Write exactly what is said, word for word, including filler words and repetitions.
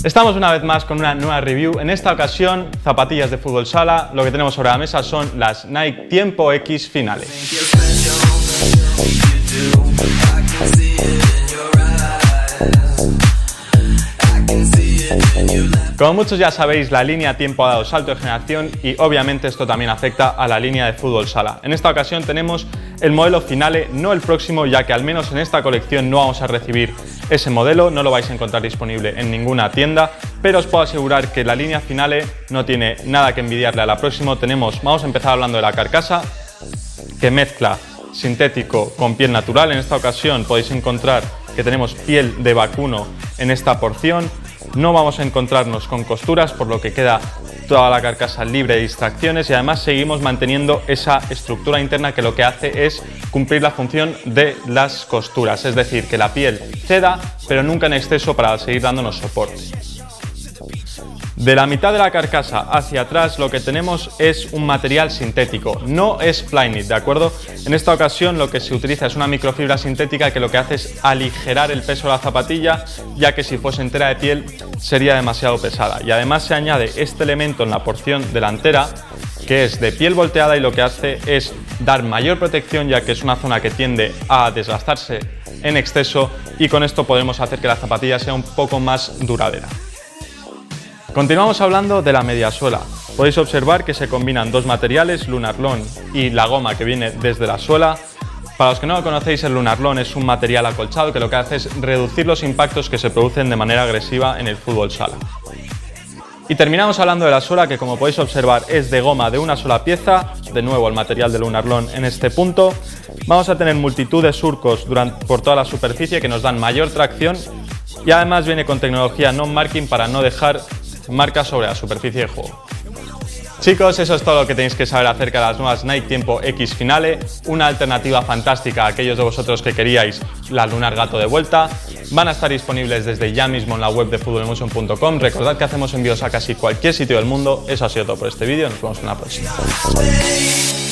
Estamos una vez más con una nueva review, en esta ocasión zapatillas de fútbol sala. Lo que tenemos sobre la mesa son las Nike Tiempo X Finale. Como muchos ya sabéis, la línea Tiempo ha dado salto de generación y obviamente esto también afecta a la línea de fútbol sala. En esta ocasión tenemos el modelo Finale, no el próximo, ya que al menos en esta colección no vamos a recibir ese modelo, no lo vais a encontrar disponible en ninguna tienda, pero os puedo asegurar que la línea Finale no tiene nada que envidiarle a la próxima. Tenemos, vamos a empezar hablando de la carcasa, que mezcla sintético con piel natural. En esta ocasión podéis encontrar que tenemos piel de vacuno en esta porción. No vamos a encontrarnos con costuras, por lo que queda toda la carcasa libre de distracciones y además seguimos manteniendo esa estructura interna que lo que hace es cumplir la función de las costuras, es decir, que la piel ceda, pero nunca en exceso para seguir dándonos soporte. De la mitad de la carcasa hacia atrás lo que tenemos es un material sintético, no es Flyknit, ¿de acuerdo? En esta ocasión lo que se utiliza es una microfibra sintética que lo que hace es aligerar el peso de la zapatilla, ya que si fuese entera de piel sería demasiado pesada. Y además se añade este elemento en la porción delantera que es de piel volteada y lo que hace es dar mayor protección, ya que es una zona que tiende a desgastarse en exceso y con esto podremos hacer que la zapatilla sea un poco más duradera. Continuamos hablando de la mediasuela. Podéis observar que se combinan dos materiales, Lunarlon y la goma que viene desde la suela. Para los que no lo conocéis, el Lunarlon es un material acolchado que lo que hace es reducir los impactos que se producen de manera agresiva en el fútbol sala. Y terminamos hablando de la suela, que como podéis observar es de goma de una sola pieza, de nuevo el material de Lunarlon en este punto. Vamos a tener multitud de surcos durante, por toda la superficie que nos dan mayor tracción y además viene con tecnología non-marking para no dejar marcas sobre la superficie de juego. Chicos, eso es todo lo que tenéis que saber acerca de las nuevas Nike Tiempo X Finale, una alternativa fantástica a aquellos de vosotros que queríais la Lunar Gato de vuelta. Van a estar disponibles desde ya mismo en la web de football emotion punto com. Recordad que hacemos envíos a casi cualquier sitio del mundo. Eso ha sido todo por este vídeo, nos vemos en la próxima.